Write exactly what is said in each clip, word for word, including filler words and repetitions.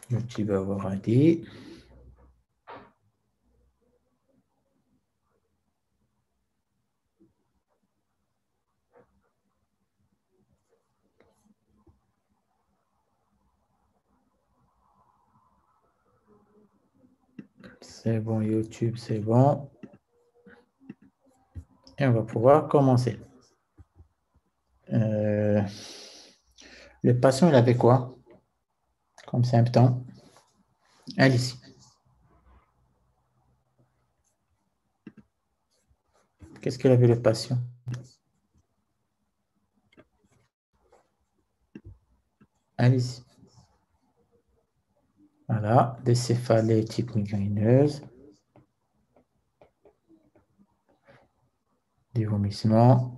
Le petit avoir dit. C'est bon, YouTube, c'est bon. Et on va pouvoir commencer. Euh, le patient, il avait quoi comme symptôme? Alice. Qu'est-ce qu'il avait le patient? Alice. Voilà, des céphalées type migraineuse, des vomissements,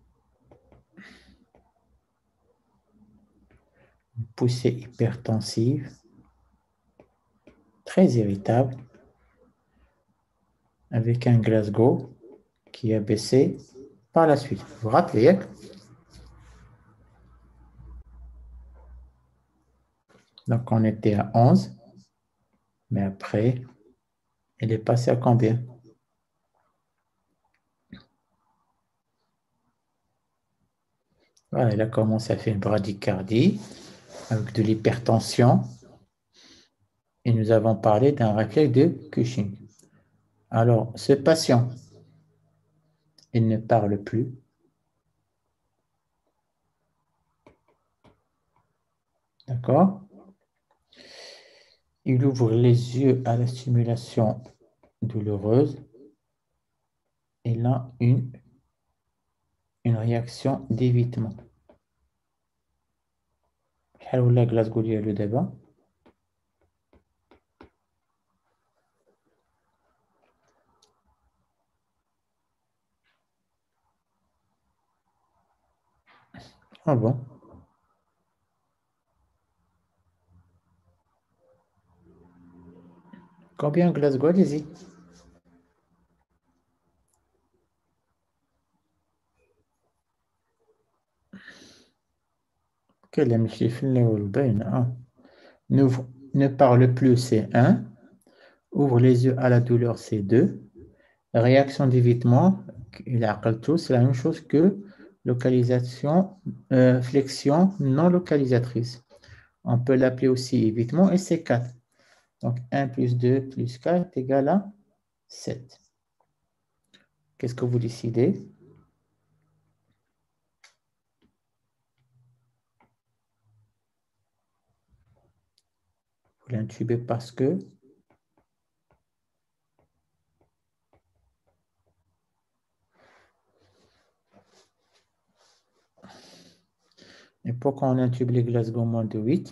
une poussée hypertensive, très irritable, avec un Glasgow qui a baissé par la suite. Vous vous rappelez? Donc, on était à onze, mais après, il est passé à combien? Voilà, il a commencé à faire une bradycardie avec de l'hypertension et nous avons parlé d'un réflexe de Cushing. Alors, ce patient, il ne parle plus. D'accord? Il ouvre les yeux à la stimulation douloureuse. Il a une, une réaction d'évitement. شحال ولا Glasgow ديالو دابا؟ Ah bon? Combien Glasgow, allez-y. كلام ماشي في الأول باين. Ah. N'ouvre- Ne parle plus, c'est un. Ouvre les yeux à la douleur, c'est deux. Réaction d'évitement, il a tout, c'est la même chose que localisation, euh, flexion non localisatrice. On peut l'appeler aussi évitement et c'est quatre. Donc un plus deux plus quatre est égal à sept. Qu'est-ce que vous décidez? Vous l'intubez parce que et pourquoi on intube les Glasgow moins de huit?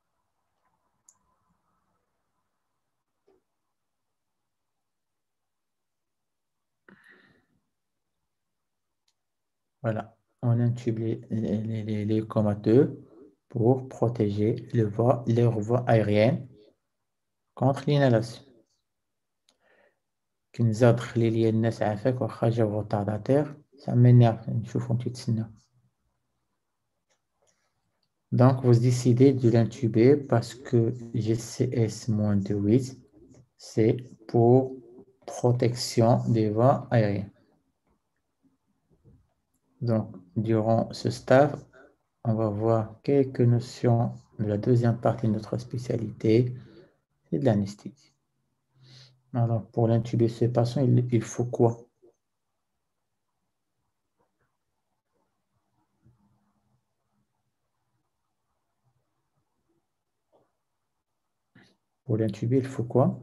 Voilà, on intube les, les, les, les comateux pour protéger le voie, leur voie aérienne contre l'inhalation. كي نزاد تخلي لي الناس عافاك واخا جاو retardataire, ça m'énerve نشوفهم تيتسناو. Donc vous décidez de l'intuber parce que G C S moins de huit, c'est pour protection des voies aériennes. Donc durant ce stage, on va voir quelques notions de la deuxième partie de notre spécialité, c'est de l'anesthésie. Alors, pour l'intuber ce patient, il, il faut quoi? Pour l'intuber, il faut quoi?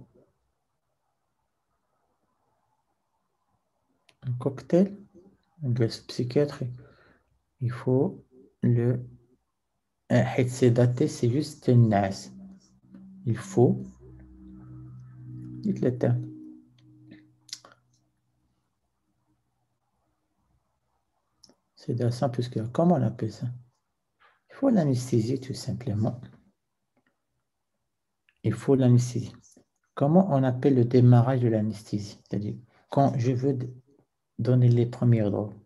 Un cocktail, un gaz psychiatrique. Il faut le... Un حيت sédaté, c'est juste une nasse. Il faut... Dites le terme. Sédation, puisque... Comment on appelle ça? Il faut l'anesthésie, tout simplement. Il faut l'anesthésie. Comment on appelle le démarrage de l'anesthésie? C'est-à-dire, quand je veux donner les premières drogues,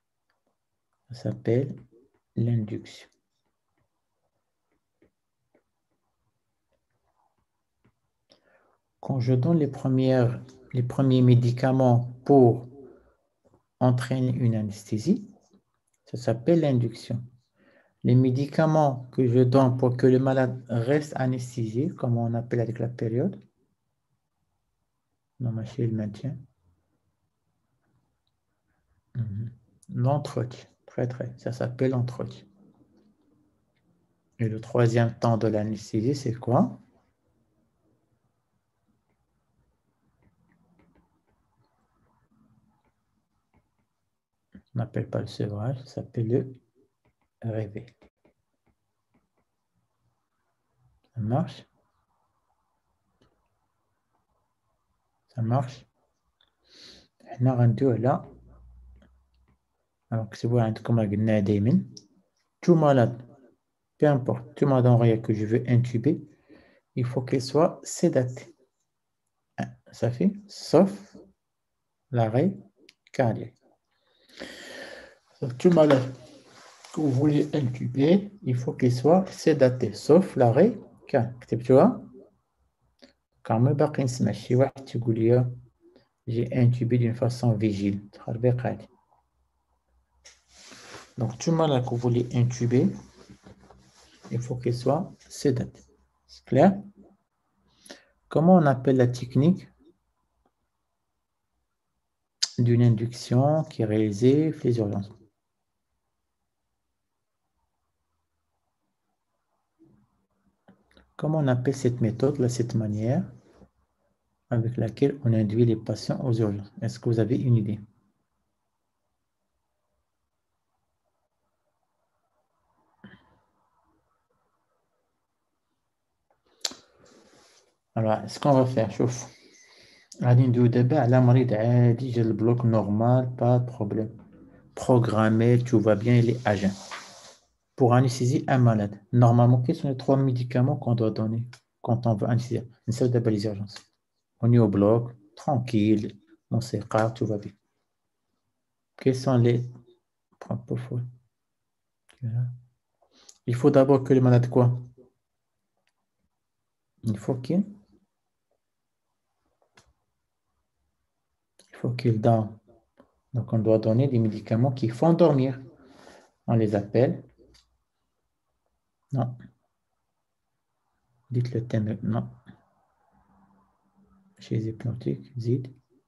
ça s'appelle l'induction. quand je donne les, premières, les premiers médicaments pour entraîner une anesthésie, ça s'appelle l'induction. Les médicaments que je donne pour que le malade reste anesthésié, comme on appelle avec la période, non, ma chérie, le maintien. Mhm. L'entretien, très très, ça s'appelle l'entretien. Et le troisième temps de l'anesthésie, c'est quoi? On n'appelle pas le sevrage, ça s'appelle le réveil. Ça marche? Ça marche? On a rendu là. Alors que c'est bon, comme on a dit, tout malade, peu importe, tout malade en réa que je veux intuber, il faut qu'il soit sédaté. Ça fait, sauf l'arrêt cardiaque. Tout malade que vous voulez intuber, il faut qu'il soit sédaté, sauf l'arrêt cardiaque. Tu vois? Quand même, j'ai intubé d'une façon vigile. Donc, tout malade que vous voulez intuber, il faut qu'il soit sédaté. C'est clair? Comment on appelle la technique d'une induction qui est réalisée les urgences? Comment on appelle cette méthode, là, cette manière avec laquelle on induit les patients aux urgences? Est-ce que vous avez une idée? Alors, ce qu'on va faire, chauffe. غادي ندوي دابا على مريض عادي جا البلوك normal, pas de problème. Programmé, tout va bien, il est agent. Pour anesthésier un malade, normalement, quels sont les trois médicaments qu'on doit donner quand on veut anesthésier? On sait d'abord les urgences. On est au bloc, tranquille, on sait pas, tout va bien. Quels sont les... Il faut d'abord que le malade quoi? Il faut qu'il il faut qu'il dorme. Donc, on doit donner des médicaments qui font dormir. On les appelle. Non. Dites le thème. Non. Chez les hypnotiques, zid.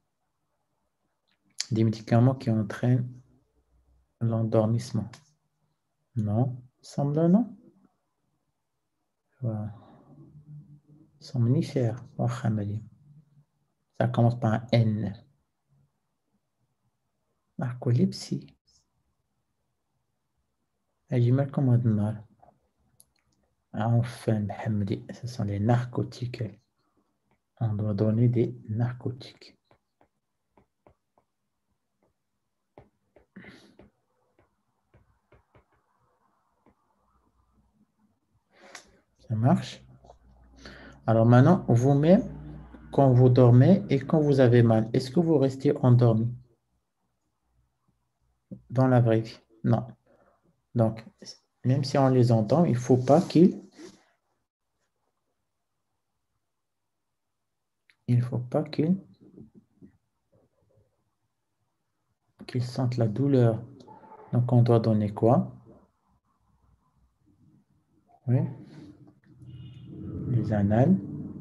Des médicaments qui entraînent l'endormissement. Non. Semble non. Voilà. Somnifère. Ça commence par un N. Narcolepsie. J'ai mal comme un mal. Enfin, Mohamed, ce sont les narcotiques. On doit donner des narcotiques. Ça marche? Alors maintenant, vous-même, quand vous dormez et quand vous avez mal, est-ce que vous restez endormi dans la vraie vie? Non. Donc, même si on les entend, il ne faut pas qu'ils il faut pas qu'ils qu'ils sentent la douleur. Donc, on doit donner quoi? Oui. Les anal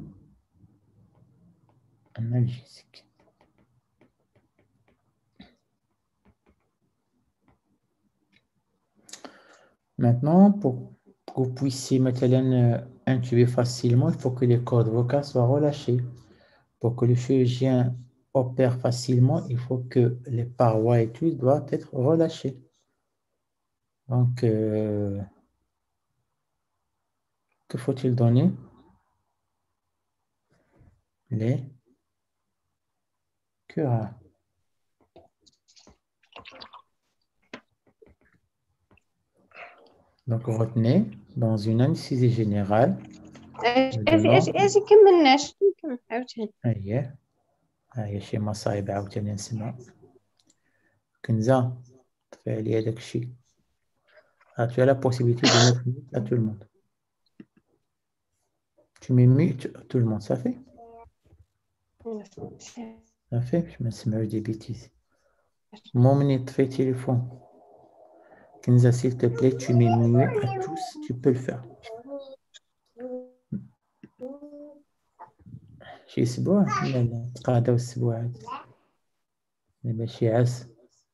analgésiques. Maintenant, pour que vous puissiez maintenant intuber facilement, il faut que les cordes vocales soient relâchées. Pour que le chirurgien opère facilement, il faut que les parois et tout doivent être relâchées. Donc, euh, que faut-il donner? Les cura. Donc, retenez, dans une anesthésie générale, ايش ايش ايش كملناش كمل عاوتاني. اييه هاهي شي مصايب عاوتاني نسمع. كنزة طفي عليا داك الشيء. Ah, tu as la possibilité de mettre mute à tout le monde. Tu mets mute à tout le monde, ça fait? Ça fait, je me suis mis des bêtises. Mon minute fait téléphone. Kenza, s'il te plaît, tu mets muet à tous, tu peux le faire. شي أسبوع؟ لا لا تقاعدوا أسبوعات. ماشي عاس.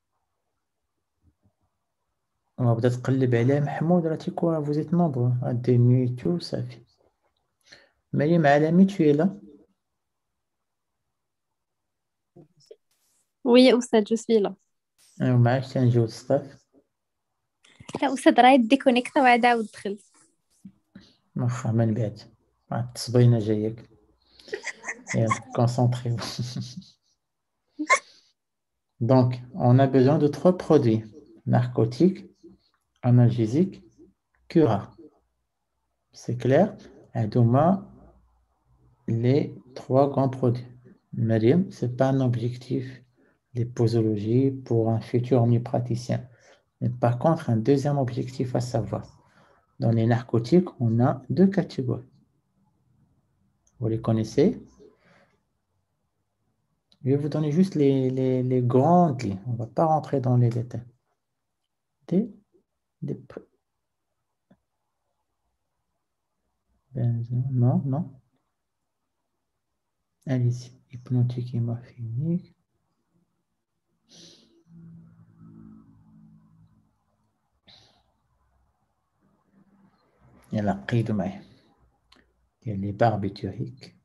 وبدا تقلب عليه محمود راه تيكون فوزيت نومبر غادي ميوتو صافي. مريم عالمي tu es là؟ وي أستاذ جو سوي لا. ومعاك تنجيو الصطاف. لا أستاذ راه ديكونيكتا وعاد عاود دخل. واخا من بعد التصبينه جايك. يلا concentrez Donc, on a besoin de trois produits narcotiques, analgésiques, cura. C'est clair? Adouma, les trois grands produits. Mariam, ce n'est pas un objectif de posologie pour un futur omnipraticien. Mais par contre, un deuxième objectif à savoir. Dans les narcotiques, on a deux catégories. Vous les connaissez? Je vais vous donner juste les, les, les grandes lignes. On ne va pas rentrer dans les détails. Des, des, benzo- non, non. Allez-y. Hypnotique et morphinique. Il y a la qidma. Il y a les barbituriques.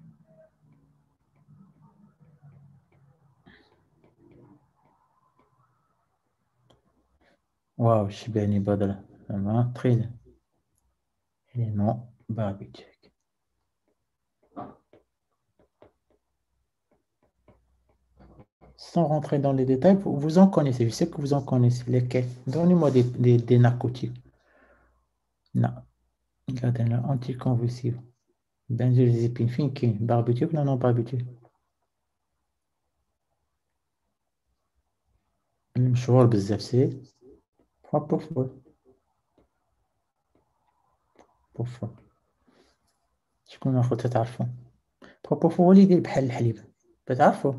Waouh, Shibani Badra. Vraiment très bien. Et les noms barbituriques. Sans rentrer dans les détails, vous vous en connaissez. Je sais que vous en connaissez. Lesquels? Donnez-moi des, des, des narcotiques. Non. Regardez là, anticonvulsif. Benzodiazépine, finki, barbiturate, non, non, barbiturate. المشهور بزاف سي بروبوفول. بروبوفول. شكون اخو تتعرفوا؟ بروبوفول هو اللي يدير بحال الحليب. تتعرفوا؟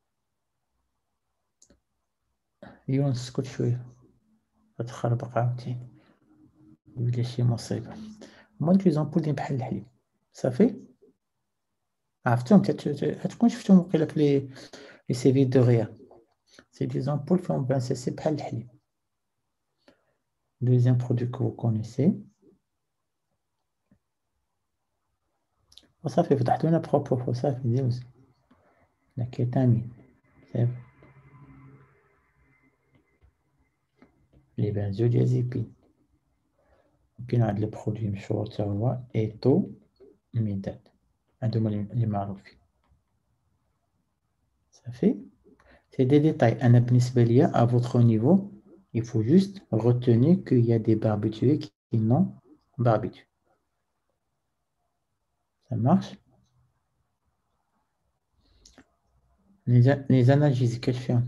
يونس اسكت شويه. تخربق عاوتاني. ولا شي مصيبه. هما ديك لي زامبول دايرين بحال الحليب. صافي؟ عرفتهم تكون شفتهم وقيلا في لي لي سيفي دو غيا. سي دي زامبول فيهم بانسيسي بحال الحليب. Deuxième produit que vous connaissez. وصافي فتحتوا لنا بروبوفول صافي ديوز. لا كيتامين. صافي. لي بنزوديازيبين. وكاين هاد البرودوي مشهور تا هو ايتو ميداد. هادوما اللي معروفين. صافي. C'est des détails. أنا بالنسبة ليا à votre niveau, il faut juste retenir qu'il y a des barbituriques qui n'ont barbiturate. Ça marche? Les, les analgésiques, qu'elles font?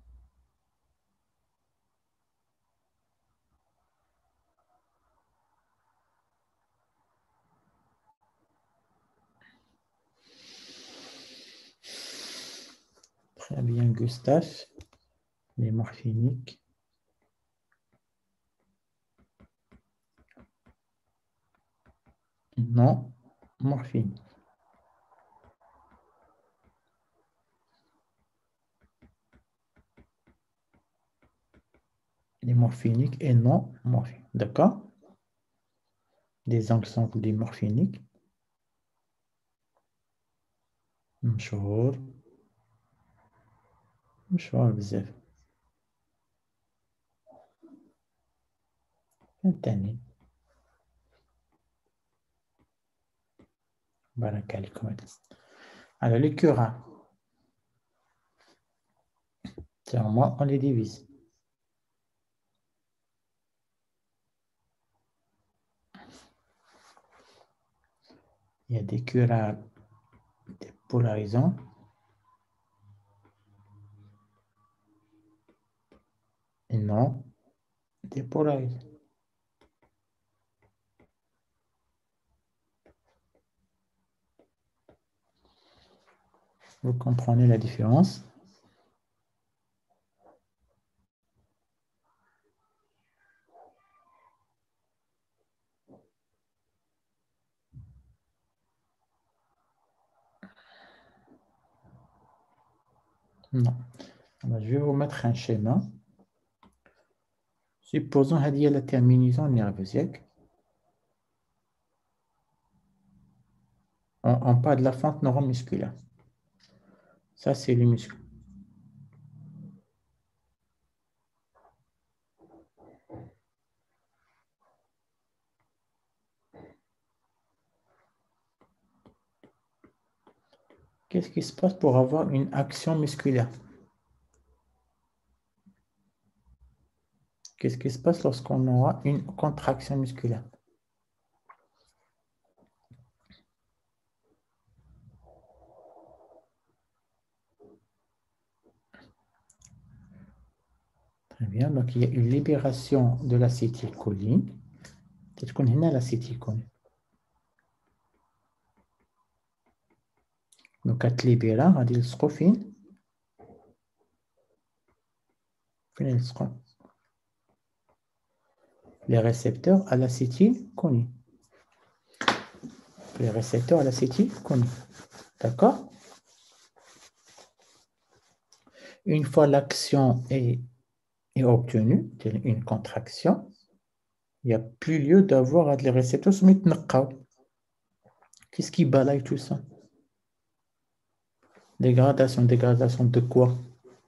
Très bien, Gustave. Les morphiniques. Non, morphine. Les morphiniques et non morphine. D'accord? Des exemples des morphiniques. مشهور. مشهور بزاف. الثاني. بارك عليكم. Alors, les curats. C'est en moi, on les divise. Il y a des curats dépolarisants. Et non dépolarisants. Vous comprenez la différence? Non. Alors, je vais vous mettre un schéma. Supposons qu'il y a la terminaison nerveuse. On, on parle de la fente neuromusculaire. Ça, c'est le muscle. Qu'est-ce qui se passe pour avoir une action musculaire? Qu'est-ce qui se passe lorsqu'on aura une contraction musculaire? Très bien, donc il y a une libération de l'acétylcholine. Peut-être qu'on a l'acétylcholine. Donc, à libérer, on dit le strophine. Les récepteurs à l'acétylcholine. Les récepteurs à l'acétylcholine. D'accord? Une fois l'action est, est obtenue, une contraction, il n'y a plus lieu d'avoir les récepteurs soumis. Qu'est-ce qui balaye tout ça? Dégradation, dégradation de quoi?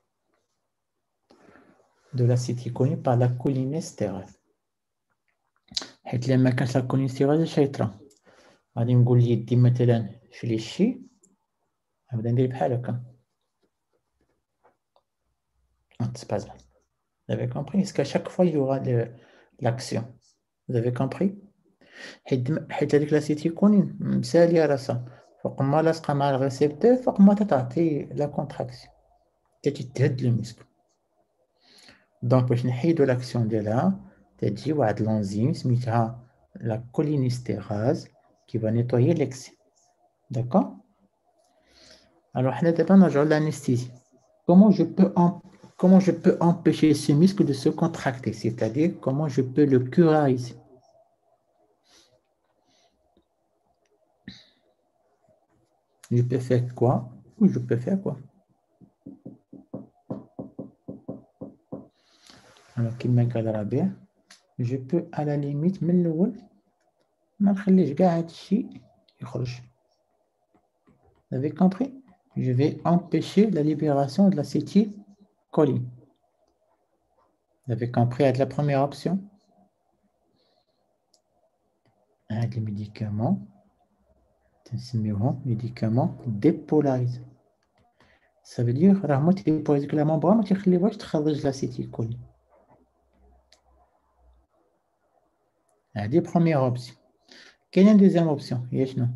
De l'acétylcholine par la cholinestérase. حيت لما كانت لا كولينستيرول اش يطرا غادي نقول يدي مثلا في لي شي نبدا ندير بحال هكا c'est pas ça. Vous avez compris? Est-ce qu'à chaque fois il y aura l'action? Vous avez compris? حيت حيت هذيك l'acétylcholine مساليه راسها فوق ما لاصقه مع الريسبتور فوق ما تعطي لا كونتراكسيون تتهد لو مسك. دونك باش نحيدو l'action ديالها تجي واحد l'enzyme سميتها la cholinestérase qui va nettoyer l'excès. D'accord? Alors, l'anesthésie. Comment je peux en, comment je peux empêcher ce muscle de se contracter? C'est-à-dire, comment je peux le curariser? Je peux faire quoi? Ou je peux faire quoi? Alors, qui m'égale bien, je peux à la limite, من الأول ما نخليش كاع هادشي يخرج. Vous avez compris? Je vais empêcher la libération de l'acétylcholine. Vous avez compris avec la première option? Un des médicaments, médicaments dépolarisés. Ça veut dire que la membrane تخرج l'acétylcholine. هذه première option. Quelle est la deuxième option? Non.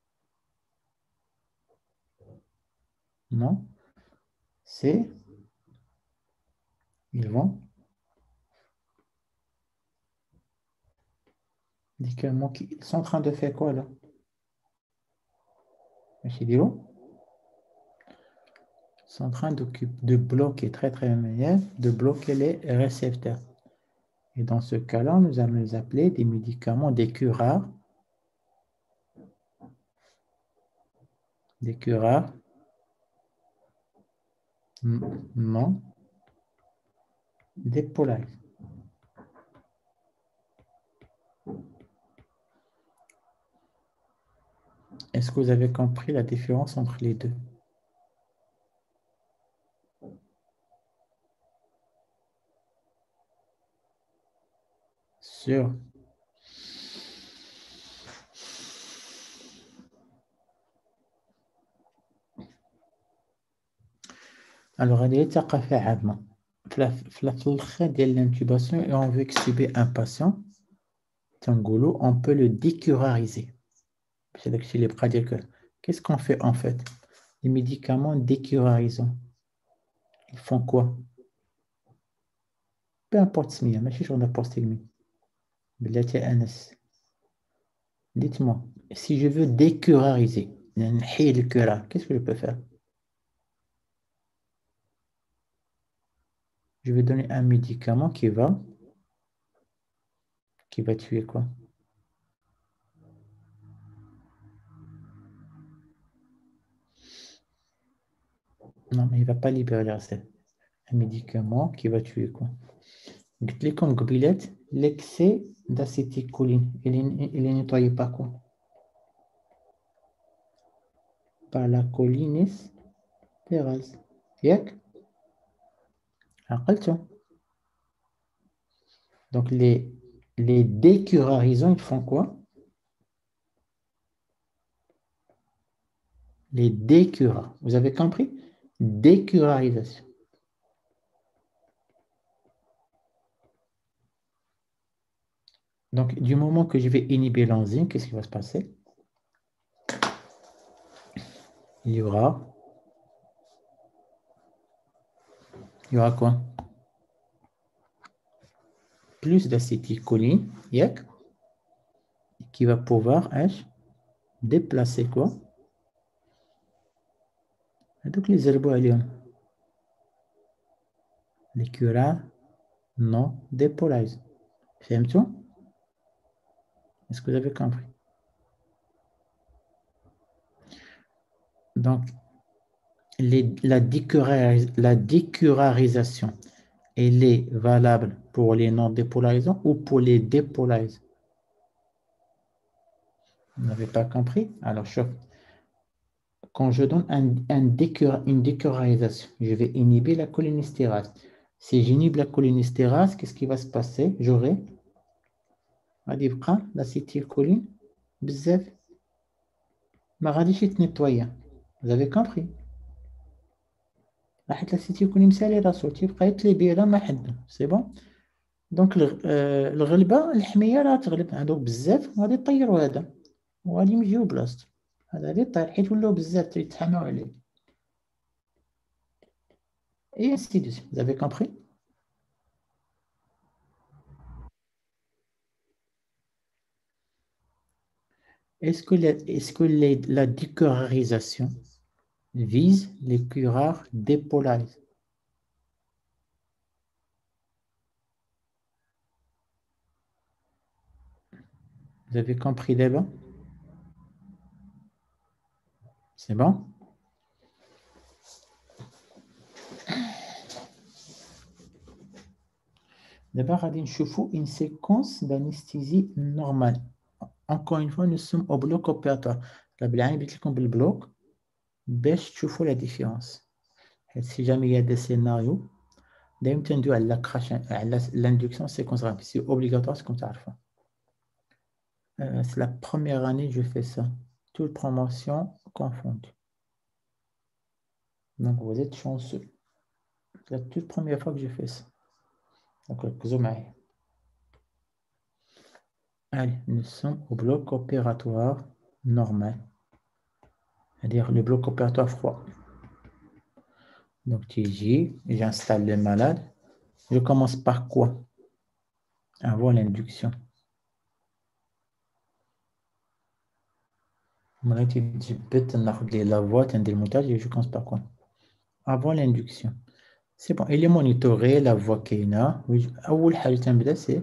Non. C'est ils vont médicaments qui sont en train de faire quoi là? Ils sont en train de, de bloquer très très bien, de bloquer les récepteurs. Et dans ce cas-là, nous allons les appeler des médicaments des curars. Des curars. Non. Dépolarisés. Est-ce que vous avez compris la différence entre les deux? Sûr. Alors, il y a une ثقافة عامة. في الآخر ديال l'intubation et on veut extuber un patient, on peut le décurariser. Qu'est-ce qu'on fait en fait? Les médicaments décurarisants, ils font quoi? Peu importe ce qu'il y a, je ne sais pas. Dites-moi, si je veux décurariser, qu'est-ce que je peux faire? je vais donner un médicament qui va, qui va tuer quoi? Non, mais il ne va pas libérer les recettes. Un médicament qui va tuer quoi? قلت لكم قبيلات l'excès d'acétylcholine il est, il est nettoyé par quoi? Par la cholinestérase. ياك؟ عقلتوا؟ Donc les, les décurarisants, ils font quoi? Les décurars. Vous avez compris? Décurarisation. Donc, du moment que je vais inhiber l'enzyme, qu'est-ce qui va se passer? Il y aura... Il y aura quoi? Plus d'acétylcholine, yak, qui va pouvoir hein, déplacer quoi? Donc, les herbes, les curars non dépolarisés. Fahmtou? Est-ce que vous avez compris? Donc, les, la, décuraris, la décurarisation, elle est valable pour les non dépolarisants ou pour les dépolarisants? Vous n'avez pas compris? Alors, je, quand je donne un, un décura, une décurarisation, je vais inhiber la cholinestérase. Si j'inhibe la cholinestérase, qu'est-ce qui va se passer? J'aurai l'acétylcholine, bzaf, ma غاديش يتنيطويا. Vous avez compris? راحت l'acétylcholine مسالي راسو تيبقى يتلي لا ما حد. سي بون؟ دونك الغلبة الحمية راه تغلب هادوك بزاف غادي يطيروا هذا وغادي يجيو بلاصتو. هذا غادي يطير حيت ولاو بزاف تيتحاماو عليه. Et ainsi de suite. Vous avez compris? Est-ce que, la, est-ce que les, la décurarisation vise les curars dépolarisés? Vous avez compris d'abord? C'est bon? D'abord, on va une séquence d'anesthésie normale. Encore une fois, nous sommes au bloc opératoire. La blague est comme le bloc. باش تشوفوا la différence. Si jamais il y a des scénarios, دايما تندوي على la crash, على l'induction séquence rapide. C'est obligatoire, c'est comme ça. Euh, c'est la première année que je fais ça. Toute promotion confondue. Donc, vous êtes chanceux. C'est la toute première fois que je fais ça. Donc, allez, nous sommes au bloc opératoire normal. C'est-à-dire le bloc opératoire froid. Donc, T J, j'installe le malade. Je commence par quoi? Avant l'induction. La voix, je commence par quoi? Avant l'induction. C'est bon, il est monitoré, la voix qui est là. أول حاجة تنبدأ c'est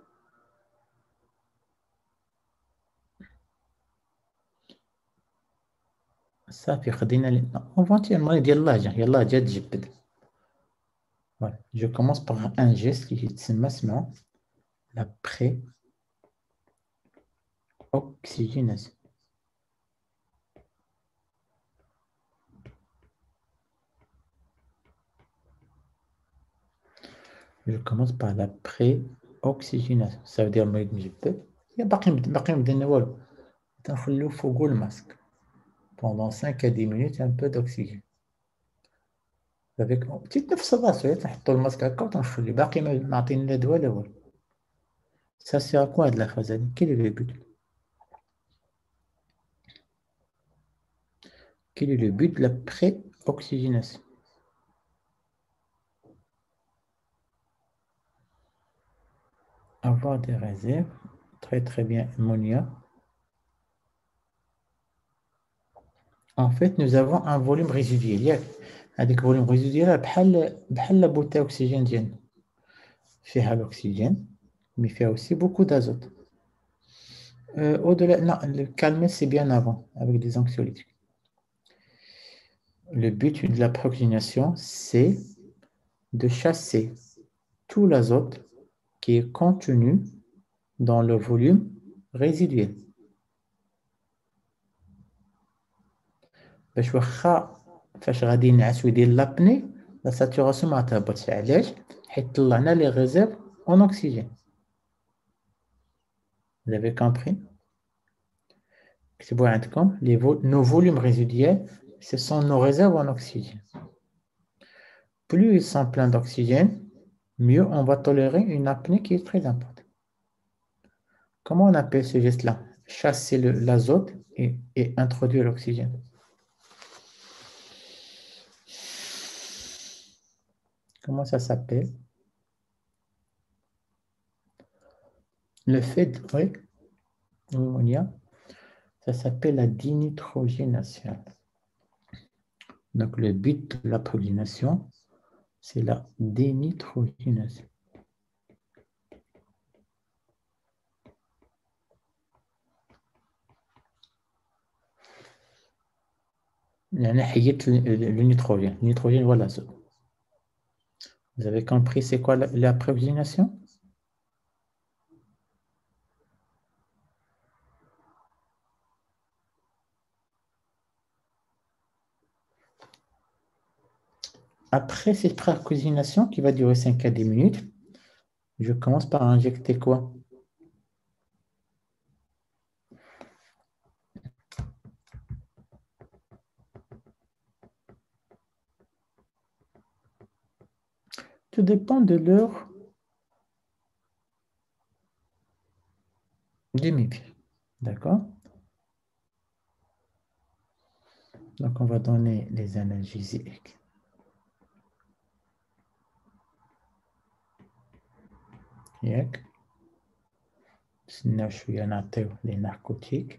صافي خدينا اونفونتيرمون ديال اللهجة يلاه جا تجبد. Voilà. Je commence par un geste qui يتسمى اسمه la pré-oxygénation. Je commence par la pré-oxygénation. Ça veut dire مريض مجبد. يا باقي باقي ما بدينا والو. تنخليو فوقو الماسك. Pendant cinq à dix minutes, un peu d'oxygène. Avec une petite neuf راسو تنحطو الماسك هكا وتنخلي باقي ما عطينا لا دواء لا والو. Ça sert à quoi de la phase? Quel est le but? Quel est le but de la pré-oxygénation? Avoir des réserves. Très très bien, Monia. En fait, nous avons un volume résiduel. هذيك الفوليوم ريزيديال بحال بحال لا بوتي أكسجين ديالنا فيها الأكسجين مي فيها aussi beaucoup d'azote. Euh, au-delà, non, le calmer c'est bien avant avec des anxiolytiques. Le but de la prooxygénation c'est de chasser tout l'azote qui est contenu dans le volume résiduel. باش واخا فاش غادي نعسو يدير لابني لا ساتوراسيون ما تهبطش. علاش؟ حيت طلعنا لي ريزيرف اون اوكسيجين. Vous avez compris? اكتبوا عندكم les vo nos volumes résiduels ce sont nos réserves en oxygène. Plus ils sont pleins d'oxygène, mieux on va tolérer une apnée qui est très importante. Comment on appelle ce geste-là? Chasser l'azote et, et introduire l'oxygène. Comment ça s'appelle? Le fait, de, oui, pneumonia, ça s'appelle la dénitrogénation. Donc le but de la prooxygénation, c'est la dénitrogénation. يعني حيت le nitrogène. Le nitrogène, voilà. Vous avez compris c'est quoi la, la prooxygénation? Après cette prooxygénation qui va durer cinq à dix minutes, je commence par injecter quoi? Tout dépend de l'heure demi-vie. D'accord? Donc, on va donner les analgésiques. ياك نستناو شوية نعطيو لي ناركوتيك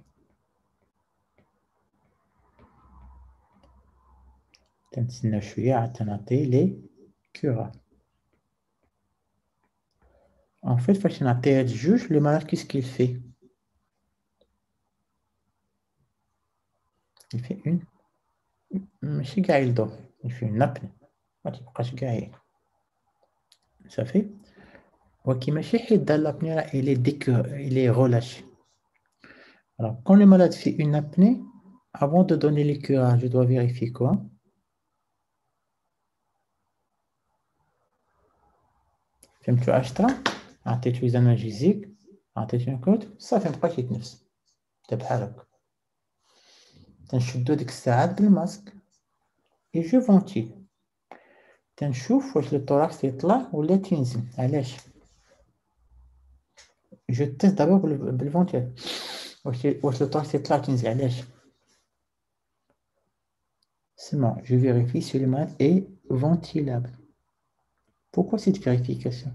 تنتسناو شوية عاد تنعطي لي كورا. En fait, فاش نعطي هاد الجوج لو malade qu'est-ce qu'il fait? Il fait une ماشي كاع يلدغ il fait une apnée ما تبقاش كاع صافي. ولكن ماشي حيت دار l'apnée راه il est dès que il est relâché. Alors quand le malade fait une apnée, avant de donner les curages, je dois vérifier quoi? فهمتوا عشرة عطيتو les analgésiques عطيتو نكوت صافي مبقاش يتنفس حتى بحال هكا. تنشدو ديك الساعات بالماسك et je ventile. تنشوف واش لو thorax يطلع ولا تينزل. علاش؟ je teste d'abord بالفونتيل واش واش لو thorax يطلع تينزل. علاش؟ seulement je vérifie si le malade est ventilable. Pourquoi cette vérification?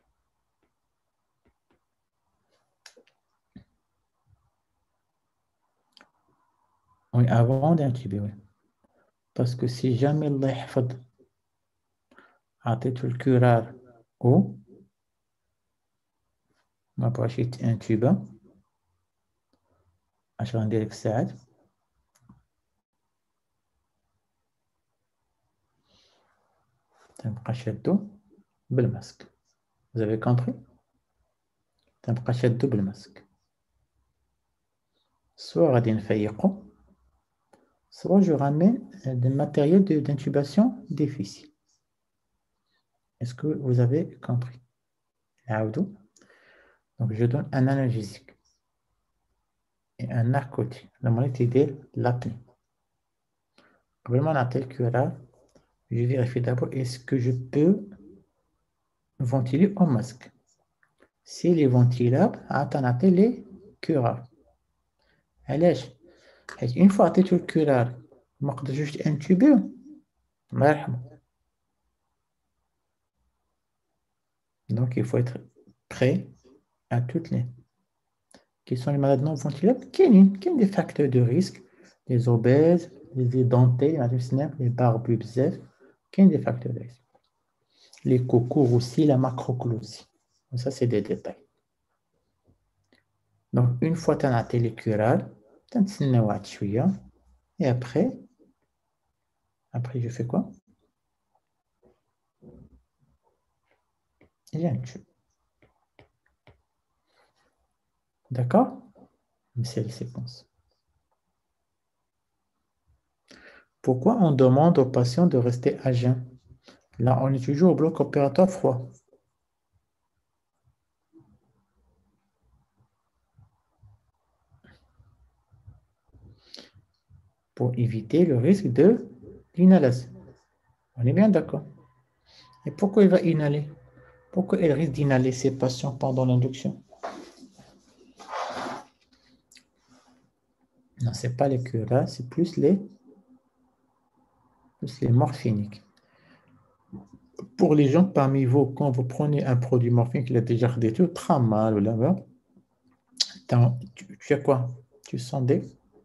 Oui, avant d'intuber, oui. Parce que si jamais Allah يحفظ عطيتو الكورار او ما بغاش يتانتوبا اش غندير ديك الساعات؟ تنبقى شادو بالماسك. Vous avez compris? تنبقى شادو بالماسك. Soit غادي نفيقو soit je ramène des matériels d'intubation d'efficient. Est-ce que vous avez compris? Donc je donne un analgésique et un narcotique. La molécule est l'apnée. Vraiment la telle que là, je vérifie d'abord est-ce que je peux ventiler au masque. S'il est ventilable, attends les curare. علاش؟ حيت une fois عطيتو الكورار ما قدرتوش تانتوبيو الله يرحمه. Donc il faut être prêt à toutes les qui sont les malades non ventilables. كاينين كاين des facteurs de risque, les obèses, les édentés, les barbus بزاف. Quels sont des facteurs de risque? Les concours aussi, la macroclousie. Ça, c'est des détails. Donc, une fois que tu as les curales, tu as et après, après, je fais quoi? Il y a un tube. D'accord? C'est la séquence. Pourquoi on demande aux patients de rester à jeun? Là, on est toujours au bloc opératoire froid. Pour éviter le risque de l'inhalation. On est bien d'accord. Et pourquoi il va inhaler? Pourquoi il risque d'inhaler ces patients pendant l'induction? Non, ce n'est pas les curats, c'est plus les, plus les morphiniques. Pour les gens parmi vous, quand vous prenez un produit morphinique, il a déjà redétruit très mal ou là-bas, tu, tu as quoi? Tu sens des...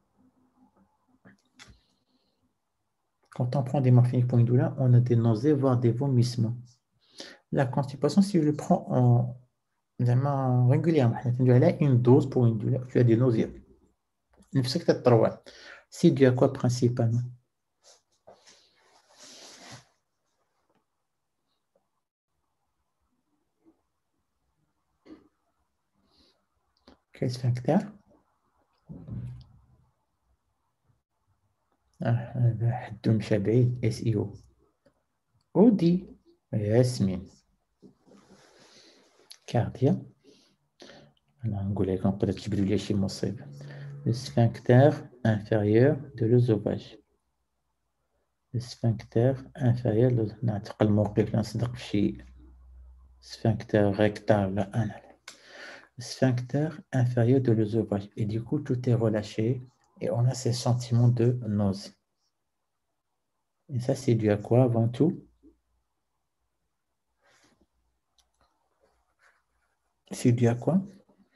Quand on prend des morphiniques pour une douleur, on a des nausées, voire des vomissements. La constipation, si je le prends en, régulièrement, tu as une dose pour une douleur, tu as des nausées. C'est dû à quoi principalement? Quel sphincter? حدهم شبعين اس اي او ودي ياسمين كارديا انا نقول لكم نقدر تجبدوا لي شي مصيبه le sphincter inférieur de l'œsophage le sphincter inférieur نعتقل موقف نصدق في شي sphincter rectal لا انا le sphincter inférieur de l'œsophage et du coup tout est relâché et on a ces sentiments de nausée. Et ça, c'est dû à quoi avant tout? C'est dû à quoi?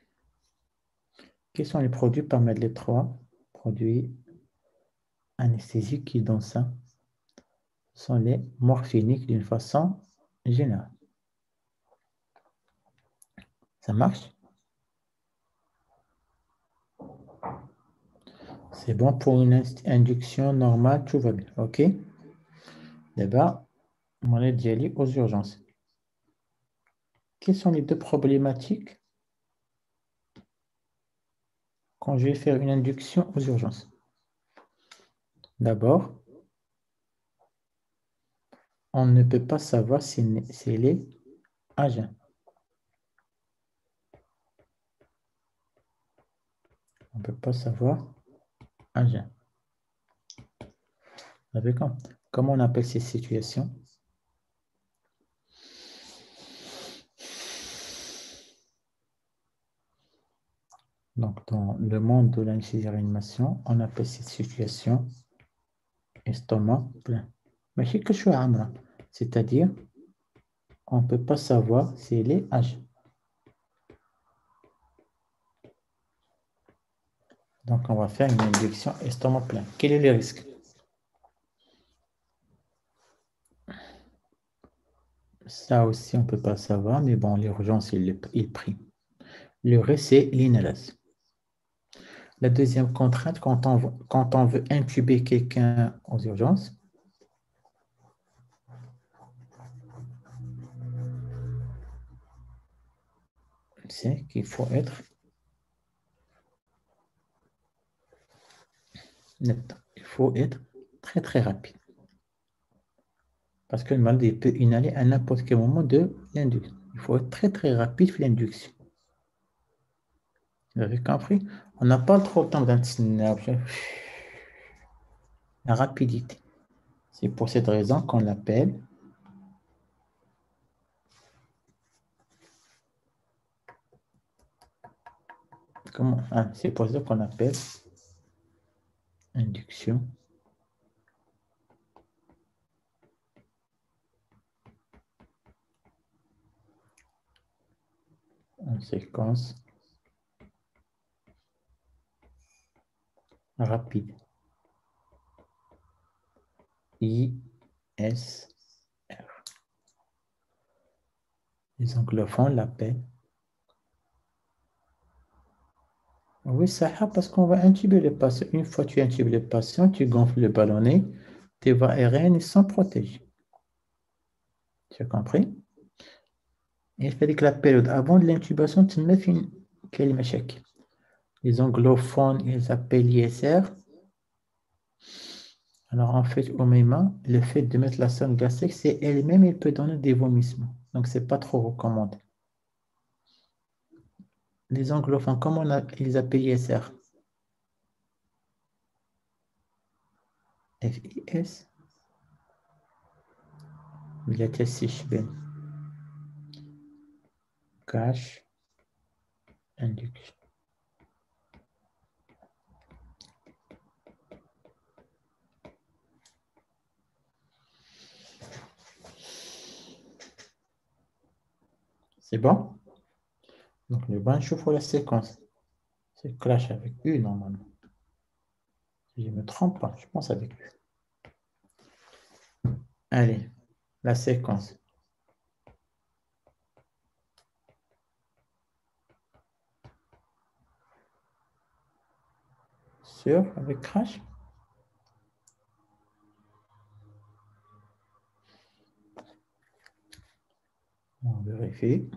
Quels sont les produits parmi les trois produits anesthésiques qui donnent ça? Ce sont les morphiniques d'une façon générale. Ça marche? C'est bon pour une induction normale, tout va bien. OK? D'abord, on est d'y aller aux urgences. Quelles sont les deux problématiques quand je vais faire une induction aux urgences? D'abord, on ne peut pas savoir si elle est à jeun. On ne peut pas savoir à jeun. Avec comment on appelle ces situations? Donc, dans le monde de l'anesthésie-réanimation, on appelle cette situation estomac plein. Mais c'est que je suis amra, c'est-à-dire, on ne peut pas savoir si elle est à jeun. Donc, on va faire une induction estomac plein. Quel est le risque? Ça aussi, on ne peut pas savoir, mais bon, l'urgence, il, il prime. Le risque, c'est l'inhalation. La deuxième contrainte, quand on, quand on veut intuber quelqu'un aux urgences, c'est qu'il faut être net. Il faut être très, très rapide. Parce que le malade peut inhaler à n'importe quel moment de l'induction. Il faut être très, très rapide pour l'induction. Vous avez compris? On n'a pas trop le temps d'intensifier la rapidité. C'est pour cette raison qu'on l'appelle comment? Ah, c'est pour ça qu'on appelle induction en séquence rapide. I S Les anglophones l'appellent. Oui, ça va parce qu'on va intuber le patient. Une fois que tu intubes le patient, tu gonfles le ballonnet, tes voies aériennes ils sont protégées. Tu as compris? Et il fallait que la période avant de l'intubation, tu me fais une كلمة شك. Les anglophones, ils appellent I S R. Alors, en fait, au même le fait de mettre la sonde gastrique, c'est elle-même, elle peut donner des vomissements. Donc, c'est pas trop recommandé. Les anglophones, comment on a, ils appellent I S R? F I S. بلا تسيشبن. Cash induction. C'est bon? Donc, le bon chauffe la séquence. C'est clash avec U normalement. Si je ne me trompe pas, je pense avec U. Allez, la séquence. Sur avec crash. On vérifie.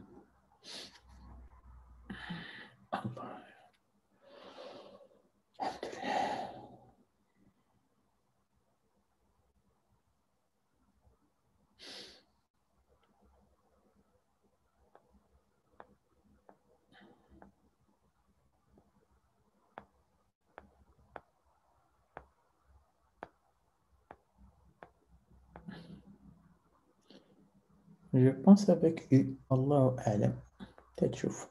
Je pense avec U. Allahu a'lam. Peut-être chouf.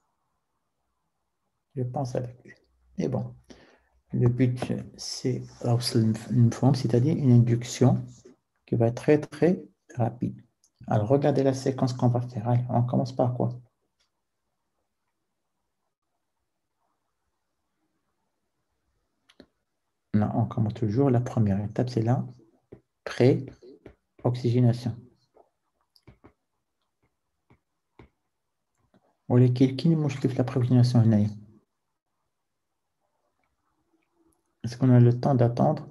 Je pense avec U. Mais bon, le but, c'est une forme, c'est-à-dire une induction qui va être très, très rapide. Alors, regardez la séquence qu'on va faire. Allez, on commence par quoi? Non, on commence toujours. La première étape, c'est la pré-oxygénation. ولكن كاين مشكل في la pré-oxygénation هنايا. Est-ce qu'on a le temps d'attendre?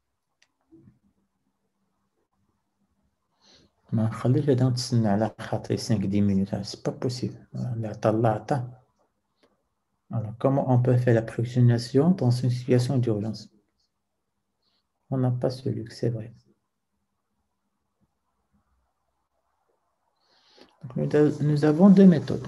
ما نخليش هذا نتسنى على خاطري cinq dix minutes. C'est pas possible. اللي عطا الله عطا. Alors, comment on peut faire la pré-oxygénation dans une situation d'urgence? On n'a pas ce luxe, c'est vrai. Donc, nous, nous avons deux méthodes.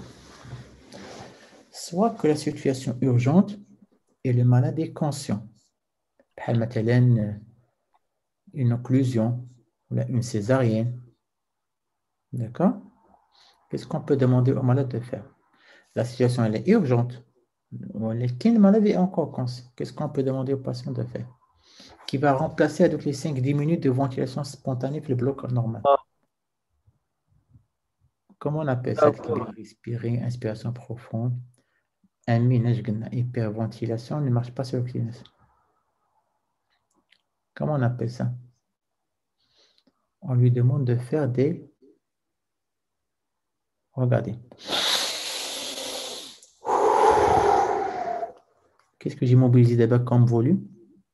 Soit que la situation urgente et le malade est conscient. Par exemple, une occlusion ou une césarienne. D'accord? Qu'est-ce qu'on peut demander au malade de faire? La situation elle est urgente. Quel malade est encore conscient? Qu'est-ce qu'on peut demander au patient de faire? Qui va remplacer avec les cinq dix minutes de ventilation spontanée le bloc normal. Comment on appelle ça? Respirer, inspiration profonde. Un minage, hyperventilation ne marche pas sur le clinique. Comment on appelle ça? On lui demande de faire des... Regardez. Qu'est-ce que j'ai mobilisé d'abord comme volume?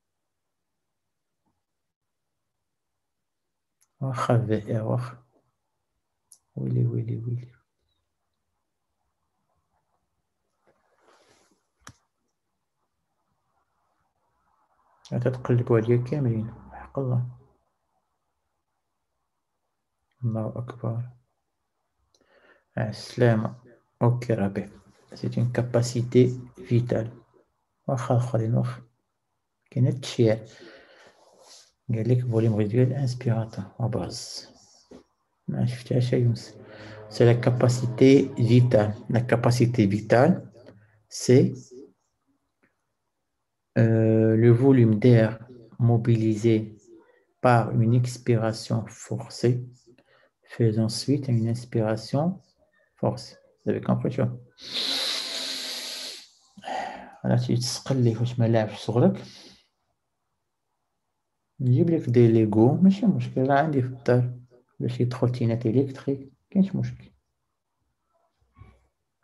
Oui, oui, oui. تتقلبوا عليا كاملين حق الله. الله أكبر. السلامة. أوكي ربي. C'est une capacité vitale. واخا اخرين واخا كاين التشيع قال لك فوليوم ريدويل انسبيراتور وباز ما شفتهاش يونس. C'est la capacité vitale. La capacité vitale, c'est euh, le volume d'air mobilisé par une expiration forcée, fait ensuite une inspiration forcée. Vous avez compris, tu vois? Alors, tu تسقل لي واش ما لعبش صغرك نجيب لك دي ليغو ماشي مشكل، راه عندي في الدار ولا شي تروتينات الكتريك كاينش مشكل.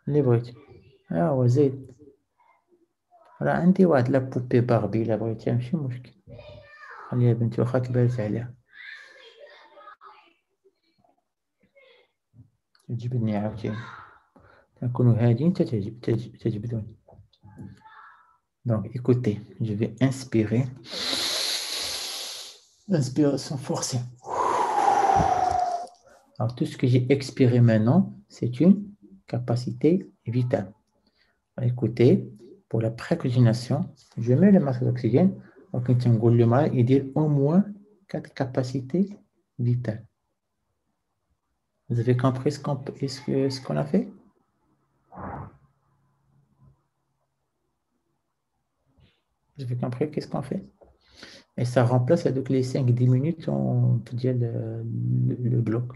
اللي بغيتي. ها هو زيد. راه عندي واحد لا بوبي باربي إلا بغيتيها ماشي مشكل. خليها بنتي واخا كبرت عليها. تعجبني عاوتاني. تنكونوا هادين تتعجب تتعجب- تعجبدوني. Donc, écoutez, je vais inspirer. Inspiration forcée. Alors, tout ce que j'ai expiré maintenant, c'est une capacité vitale. Alors, écoutez, pour la préconisation, je mets le masque d'oxygène. Donc, le mal, il dit au moins quatre capacités vitales. Vous avez compris ce qu'on ce que- ce qu'on a fait? Vous avez compris qu'est-ce qu'on fait? Et ça remplace donc les cinq dix minutes, on peut dire le, le, le bloc.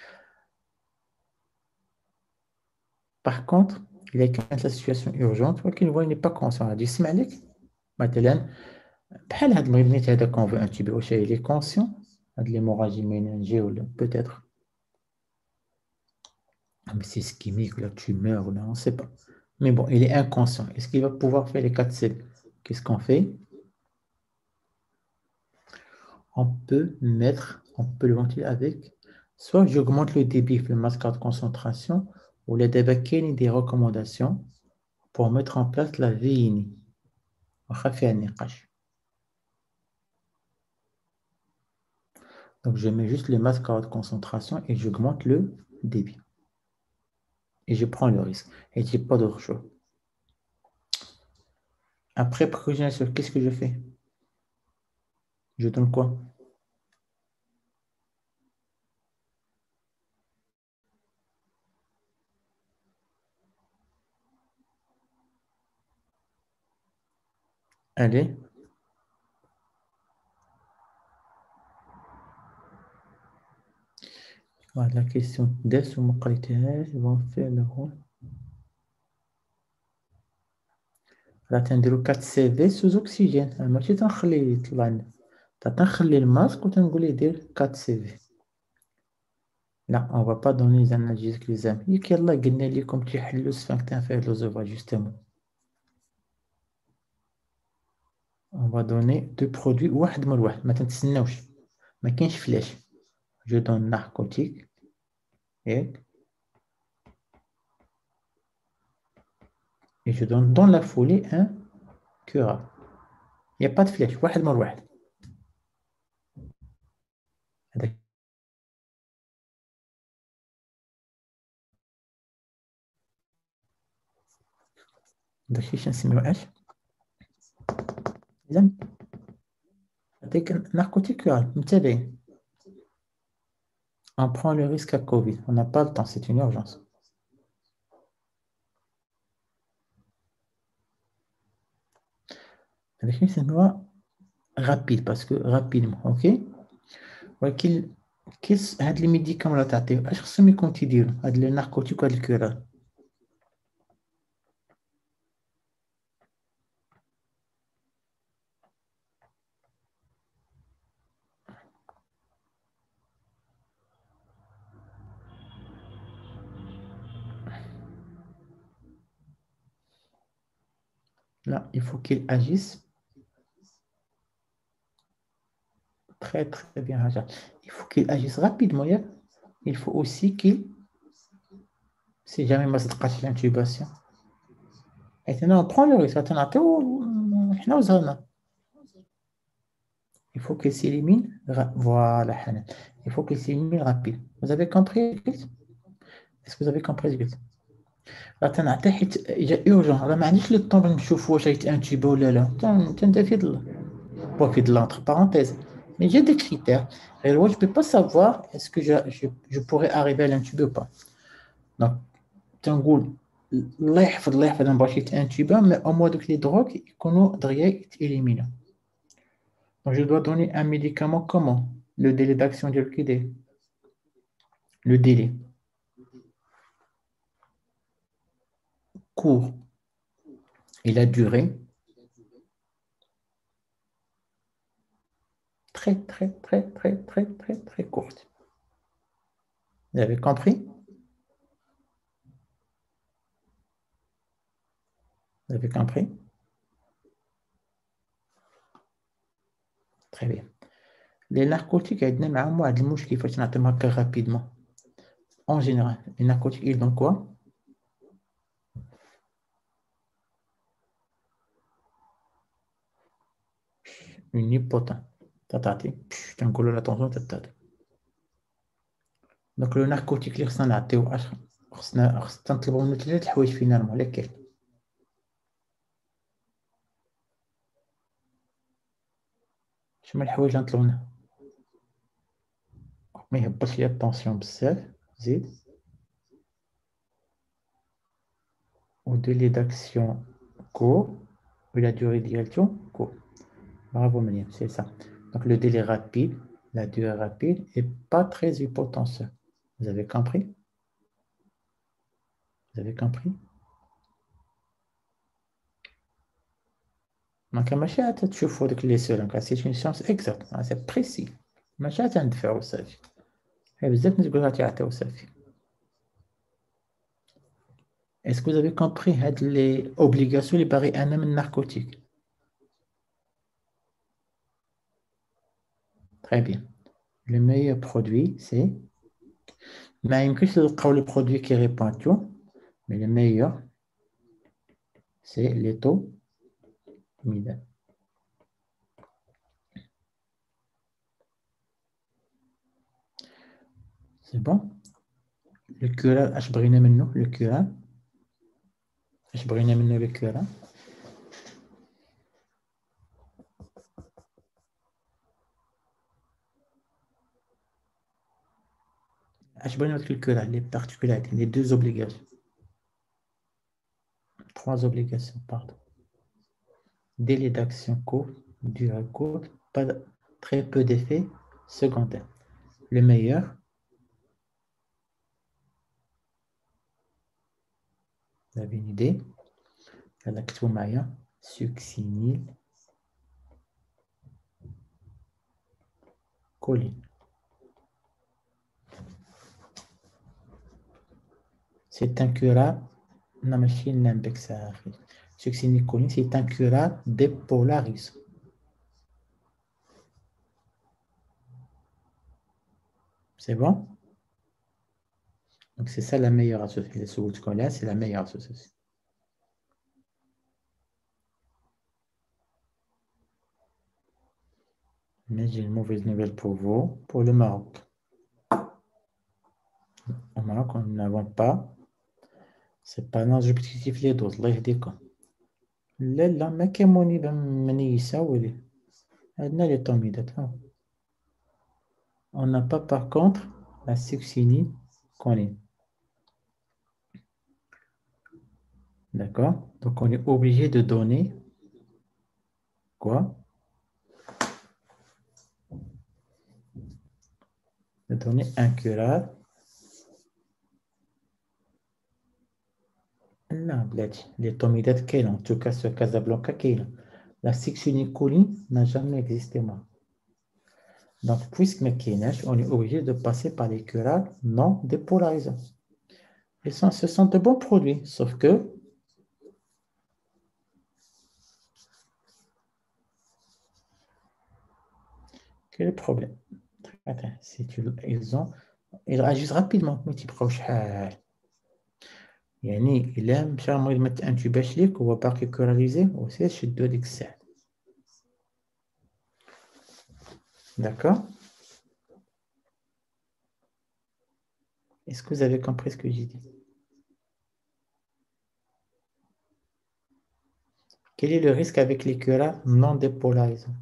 Par contre, il y a quand la situation urgente, ولكن هو il n'est pas conscient. غادي يسمع لك مثلا بحال هاد المريض نيت هذا كون في انتيبي واش il est conscient هاد l'hémorragie méningée ولا peut-être ah, mais c'est ischémique ou la tumeur ou là, on ne sait pas. Mais bon, il est inconscient. Est-ce qu'il va pouvoir faire les quatre C? Qu'est-ce qu'on fait? On peut mettre, on peut le ventiler avec, soit j'augmente le débit le masque de concentration, ou les débats des recommandations pour mettre en place la V I N I. Donc je mets juste le masque de concentration et j'augmente le débit. Et je prends le risque. Et je n'ai pas d'autre choix. Après préconisation, qu'est-ce que je fais? Je donne quoi? Allez. Voilà la question. Dès ce moment ils vont faire le rôle. راه تنديرو quatre C V sous oxygène ماشي تنخليه يطلع لنا تنخلي الماسك وتنقول ليه دير quatre C V. لا on va pas donner les analgésiques les amis ياك يلا قلنا لكم تيحلوا السفنكتر inférieur justement. On va donner deux produits واحد من واحد ما تنتسناوش ما كاينش فلاش. Je donne narcotique et et je donne dans la foulée un curable. Il n'y a pas de flèche واحد من واحد. هذاك داكشي شنسميو اش اذا هذاك narcotique curable متابعين. On prend le risque à Covid. On n'a pas le temps, c'est une urgence. C'est une loi rapide, parce que rapidement, ok? ولكن كيس هاد لي ميديكامون اللي تعطيه اش خصهم يكون تيديروا هاد لي ناركوتيك وهاد الكورال؟ Là, il faut qu'il agisse très très bien. Hajar. Il faut qu'il agisse rapidement. ياك؟ Il faut aussi qu'il si jamais ما صدقاتش l'intubation. حيت هنا on prend le risque تنعطيو حنا وزهرنا. Il faut qu'il s'élimine. ra- Voilà, Hanan. Il faut qu'il s'élimine rapide. Vous avez compris? Est-ce que vous avez compris? راه تنعطيه حيت جا اورجون راه ما عنديش لو طون باش نشوفوا واش غيتانتيبا ولا لا تن- تندير في ظل بو في ظل entre parenthèses mais j'ai des critères غير واش je peux pas savoir est-ce que je, je, je pourrais arriver à l'intuber ou pas donc تنقول الله يحفظ الله يحفظ ما بغاش يتانتيبا mais au moins دوك لي دروك يكونوا دغيا يتإليمينا. Donc je dois donner un médicament comment? Le délai d'action ديالو كي داير le délai court et la durée très très très très très très très courte. Vous avez compris? Vous avez compris? Très bien. Les narcotiques, il y a un المشكل كيفاش نعطيهم هكا rapidement. En général, les narcotiques, ils donnent quoi? Une hypotension. تعطي تنقولوا لا طونسيون تتعطي. دونك لو ناركوتيك اللي خصنا نعطيو اش خصنا خصنا نطلبوا منه ثلاث الحوايج فينالمون لا كاين. شنو الحوايج اللي نطلبوا منه؟ ما يهبطش ليا الطونسيون بزاف. زيد. و délai d'action court ou la durée d'action court. Bravo Maniam, c'est ça. Donc le délai rapide, la durée rapide et pas très hypotenseur. Vous avez compris? Vous avez compris? Donc ماشي تشوفوا داك لي سول c'est une science exacte, c'est précis. ماشي تندفعوا صافي. بزاف ناس يقولوا تعطيو صافي. Est-ce que vous avez compris les obligations les barrer un même narcotique? Très bien. Le meilleur produit, c'est... Mais il y a le produit qui répond à tout, mais le meilleur, c'est l'éthomidate. C'est bon? Le cura, je brûle maintenant le cura. Je brûle maintenant le cura. Je brûle le cura, les particularités, les deux obligations. Trois obligations, pardon. Délai d'action court, durée courte, pas de, très peu d'effets secondaires. Le meilleur, vous avez une idée? L'actomaya, succinyl, choline. C'est incurable. Succinylcholine, c'est incurable dépolarisme. C'est bon? Donc c'est ça la meilleure association. Les c'est la meilleure association. Mais j'ai une mauvaise nouvelle pour vous, pour le Maroc. Au Maroc, nous n'avons pas. C'est pas nos objectifs les d'autres. Allah يهديكم. لا لا ما كيموني بمني يساوي. عندنا les tomidates. On n'a pas par contre la succinylcholine. D'accord? Donc on est obligé de donner quoi? De donner un curare. Non, les tomidates qu'il en tout cas sur Casablanca qu'il la succinylcholine n'a jamais existé moi. Donc puisque on est obligé de passer par les curares non dépolarisants. Et ça, ce sont de bons produits, sauf que quel est le problème? Attends, si tu ils ont ils réagissent rapidement mais tu proches. يعني إلا مشى المريض ما تانتوباش ليك هو باقي كوراليزي وسير شدو ديك الساعة. D'accord? Est-ce que vous avez compris ce que j'ai dit? Quel est le risque avec les curares non dépolarisants?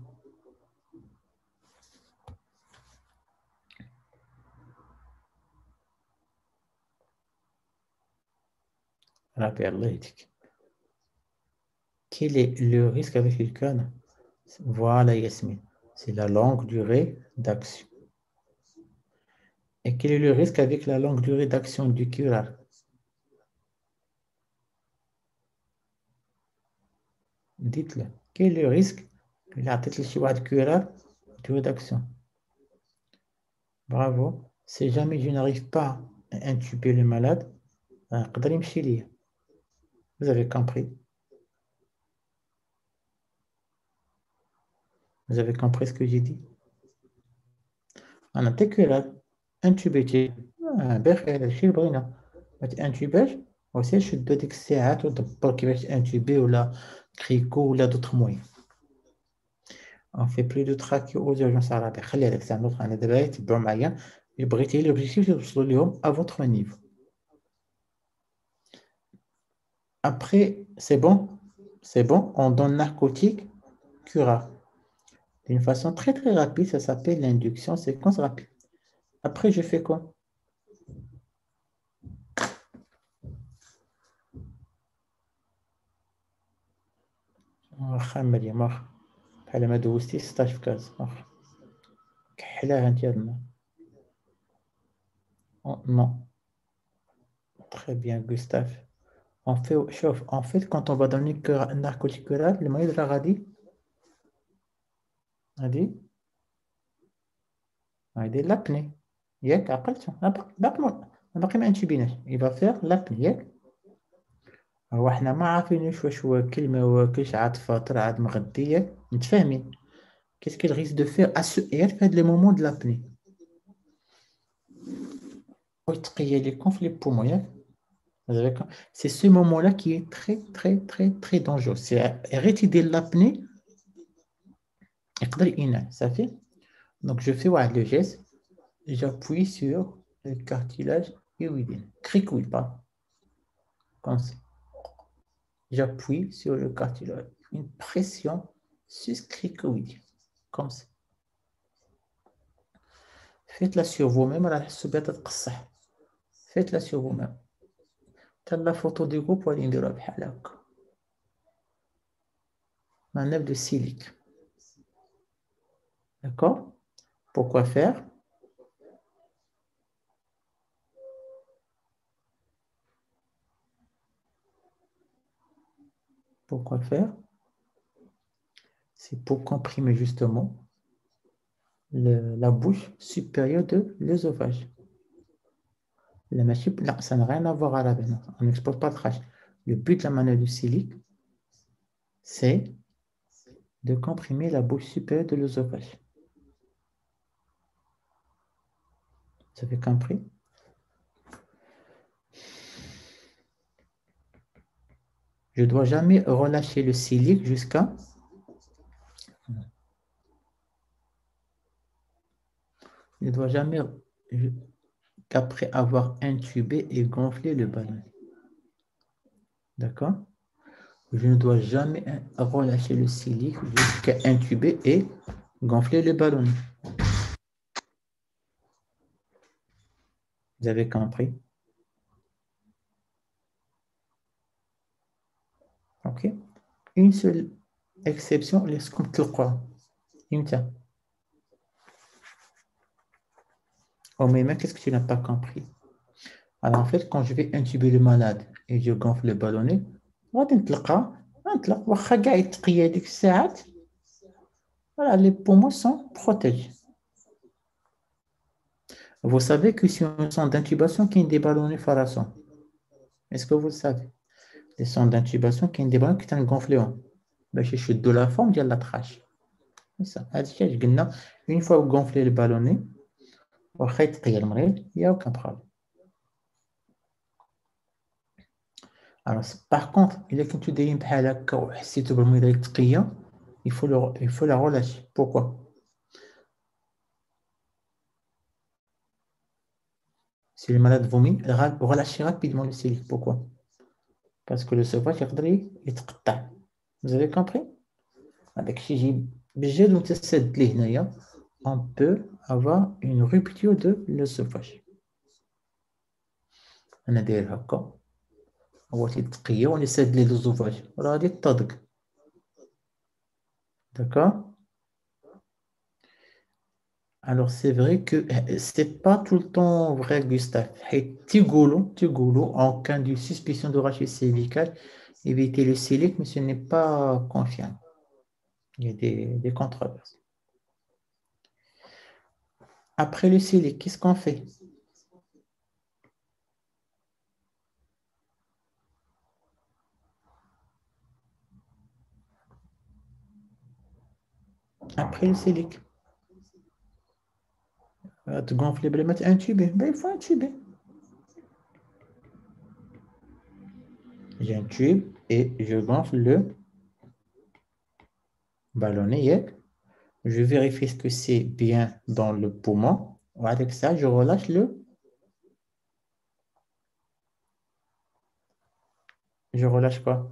Quel est le risque avec les curares? Voilà, Yasmine. C'est la longue durée d'action. Et quel est le risque avec la longue durée d'action du curare? Dites-le. Quel est le risque? Il a peut-être le choix de curare, durée d'action. Bravo. Si jamais je n'arrive pas à intuber le malade, vous avez compris. Vous avez compris ce que j'ai dit? أنا تكرار انتوبيتي بخير هادشي اللي بغينا ما تانتوباش وسير شدو ديك الساعات ودبر كيفاش انتوبي ولا كريكو ولا دوطخ موين. On fait plus de trachée aux urgences à ربي خلي هذاك تاع النطق أنا دابا تبعوا معايا اللي بغيتي لوبجيكتيف توصلوا ليهم à votre niveau. Après c'est bon, c'est bon, on donne narcotique cura. D'une façon très très rapide, ça s'appelle l'induction séquence rapide. Après je fais quoi? واخا مريم واخا بحال ما دوزتي ستاش في كاز واخا كحلاها انت هاد الماء. Non. Très bien, Gustave. On fait, chauffe. En fait, quand on va donner un narcotique oral, le moyen de la radie, radie, radie l'apnée. ياك عقلتو باقي ما باقي ما انتبيناش. Il va faire l'apnée ياك. هو حنا ما عارفينش واش واكل ما واكلش عاد فاطر عاد مغدي ياك متفاهمين. Qu'est-ce qu'il risque de faire à ce ياك في هاد le moment de l'apnée. ويتقيا لكم في les poumons ياك. C'est ce moment-là qui est très, très, très, très dangereux. C'est arrêter de l'apnée. Ça fait. Donc, je fais le geste. J'appuie sur le cartilage hyoïdien. Cric-oui, pas. Comme ça. J'appuie sur le cartilage. Une pression sus-cricoïdien. Comme ça. Faites-la sur vous-même. Faites-la sur vous-même. T'as la photo du groupe ou l'indira bhalak. Manœuvre de silique. D'accord? Pourquoi faire? Pourquoi faire? C'est pour comprimer justement le, la bouche supérieure de l'œsophage. Là, ça n'a rien à voir à la veine. On n'exporte pas de crash. Le but de la manœuvre du silique, c'est de comprimer la bouche supérieure de l'œsophage. Vous avez compris? Je ne dois jamais relâcher le silique jusqu'à... Je ne dois jamais... qu'après avoir intubé et gonflé le ballon. D'accord? Je ne dois jamais relâcher le silique jusqu'à intuber et gonfler le ballon. Vous avez compris? Ok? Une seule exception, les comme tu le crois. Une tiens. Oh, mais même, qu'est-ce que tu n'as pas compris? Alors, en fait, quand je vais intuber le malade et je gonfle le ballonnet, voilà, les poumons sont protégés. Vous savez que si on sonde d'intubation qui est déballonné farason. Est-ce que vous le savez? Les sondes d'intubation qui est déballonné qui est un gonflement. Ben, je suis de la forme de la trache. C'est ça. Une fois que vous gonflez le ballonnet, il n'y a aucun problème. Alors, par contre, il est quand tu dis il faut, le, il faut la relâcher. Pourquoi? Si le malade vomit, relâchez rapidement le silique. Pourquoi? Parce que le sevrage est très. Vous avez compris? Avec Shiji, on peut avoir une rupture de l'œsophage. On a des raccords. On essaie de l'œsophage. D'accord? Alors, c'est vrai que ce n'est pas tout le temps vrai, Gustave. Tigoulou, Tigoulou, en cas de suspicion de rachis cervical, éviter le silique, mais ce n'est pas confiant. Il y a des, des controverses. Après le silique, qu'est-ce qu'on fait? Après le silic. Tu gonfles les mettre intubé. Ben, il faut intuber. J'intube et je gonfle le ballonnet. Je vérifie ce que c'est bien dans le poumon. Avec ça, je relâche le. Je relâche quoi?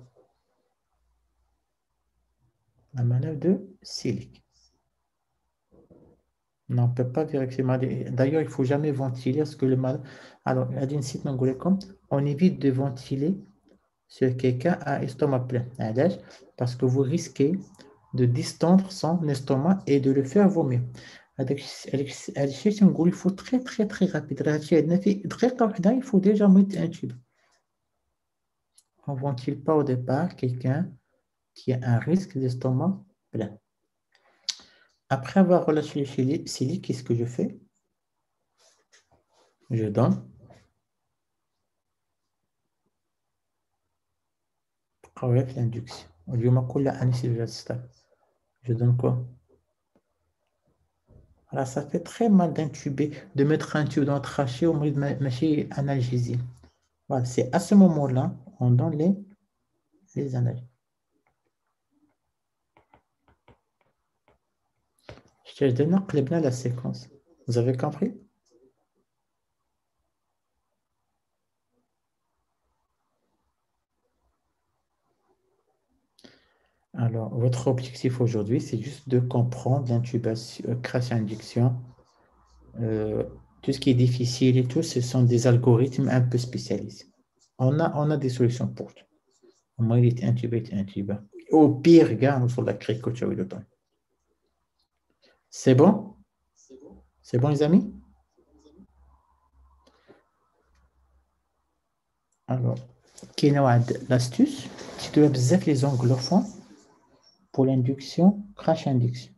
La manœuvre de silic. Non, on ne peut pas vérifier. D'ailleurs, il ne faut jamais ventiler ce que le mal. Alors, on évite de ventiler sur quelqu'un à estomac plein. Parce que vous risquez de distendre son estomac et de le faire vomir. Il faut très très très rapide. Il faut déjà mettre un tube. On ne ventile pas au départ quelqu'un qui a un risque d'estomac plein. Après avoir relâché le silic, qu'est-ce que je fais? Je donne. L'induction. Je donne quoi? Alors, ça fait très mal d'intuber, de mettre un tube dans le trachée au milieu de machine analgésie. Voilà, c'est à ce moment-là, on donne les, les analgésies. Je te donne la séquence. Vous avez compris? Alors, votre objectif aujourd'hui, c'est juste de comprendre l'intubation, euh, crachat-induction. Euh, tout ce qui est difficile et tout, ce sont des algorithmes un peu spécialisés. On a, on a des solutions pour tout. Au moins, il est intubé, il est intubé. Au pire, regarde, sur la cricoche, le temps. C'est bon? C'est bon, les amis? Alors, qui est l'astuce? Tu dois observer les anglophones pour l'induction, crash induction.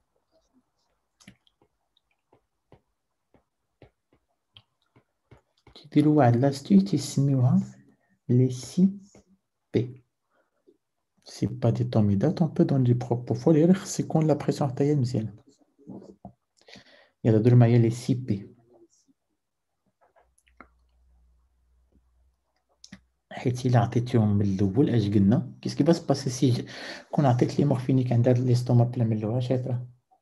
Tu dois l'astuce, tu simules les six P. Ce n'est pas des temps médates, on peut donner du propofol, c'est qu'on la pression artérielle. Il y a d'autres mailles, les six P. Qu'est-ce qui va se passer si on a les morphiniques عند l'estomac plein من الأول شايفة؟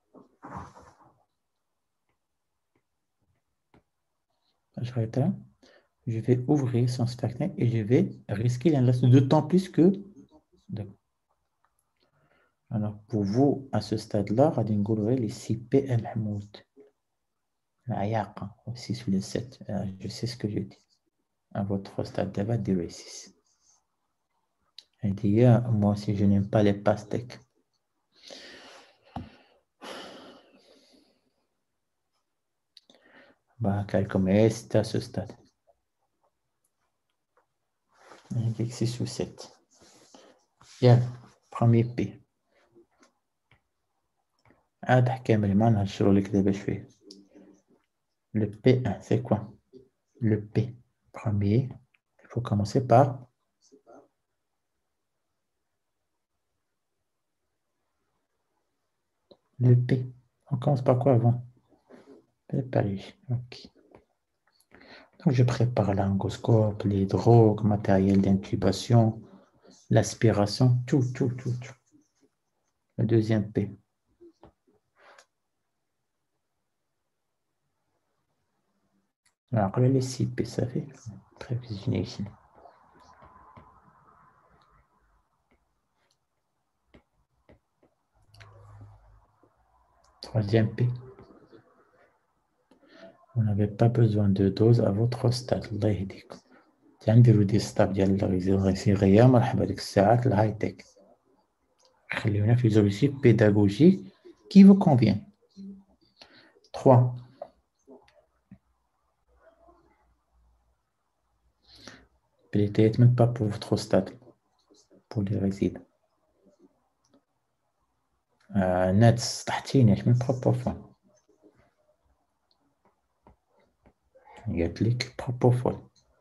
Je vais ouvrir son sphincter et je vais risquer l'inhalation, d'autant plus que. Alors, pour vous, à ce stade-là, les six P Mahmoud. six sur les sept. Je sais ce que je dis. À votre stade d'abord, dire six. Et d'ailleurs, moi aussi, je n'aime pas les pastèques. Bah, comme est à ce stade. Avec six ou sept. Bien, premier P. Le P un, c'est quoi? Le P. Premier. Il faut commencer par. Le P. On commence par quoi avant? Paris. Ok. Donc, je prépare l'angoscope, les drogues, matériel d'intubation, l'aspiration, tout, tout, tout, tout. Le deuxième P. Alors, les six P, ça fait prévisionner ici. Troisième P. Vous n'avez pas besoin de dose à votre stade. Allah yahdikum. تنديروا دي ستاب ديال الغيسيغية مرحبا ديك الساعات الهاي تك. خليونا في زوجيك pédagogique qui vous convient. trois. Peut-être même pas pour votre stade, pour les résidents. Net تحتيني من propofol. قالت لك propofol.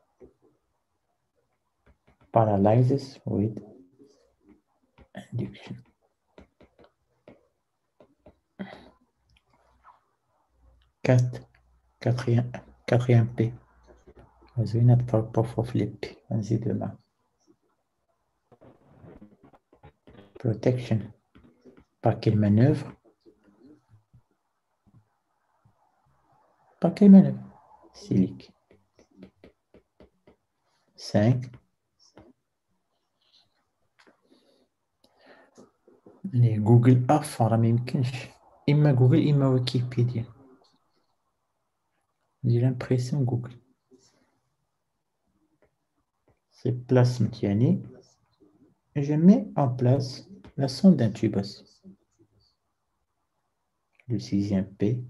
Paralysis with induction. quatre. Quatrième, quatrième P. زوينة propofol في les P. نزيد معاه. Protection. Par quelle manœuvre? Par quelle manœuvre? Silic. cinq. Les Google Earth راه ما يمكنش. إما جوجل إما ويكيبيديا. J'ai l'impression Google. C'est place متياني. Et je mets en place la sonde d'intubation. Le sixième P.